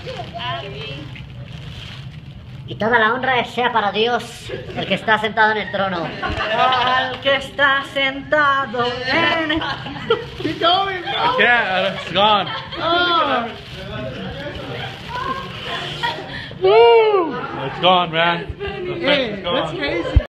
Y toda la honra sea para Dios, el que está sentado en el trono. Al que está sentado en el... Keep going, bro. I can't. It's gone. Oh. It's gone, man. The effect Hey, is that's gone. crazy.